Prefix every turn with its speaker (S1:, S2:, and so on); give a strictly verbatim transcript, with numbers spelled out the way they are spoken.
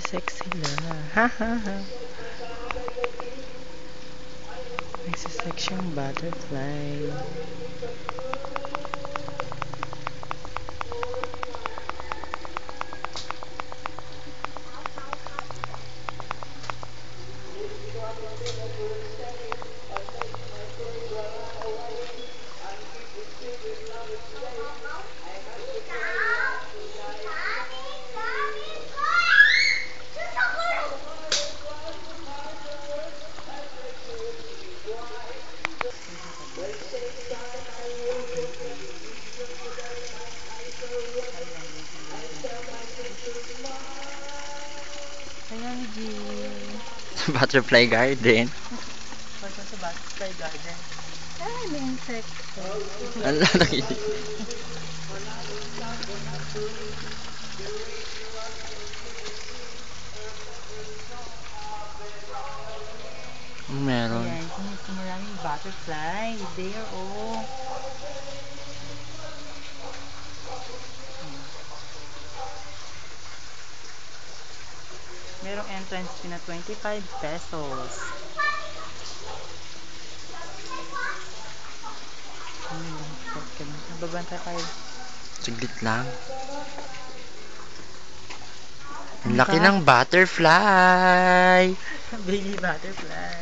S1: Nagsisex sila. Ha ha ha. Nagsisex yung butterfly. Ayan, G.
S2: Butterfly garden.
S1: Pagka sa butterfly garden. Ay, may insect.
S2: Ano nakinig? Meron.
S1: Ayan, kung maraming butterfly. There, oh. Merong entrance fee na twenty-five pesos. Nababanta tayo.
S2: Saglit lang. Ang laki ng butterfly.
S1: Baby butterfly.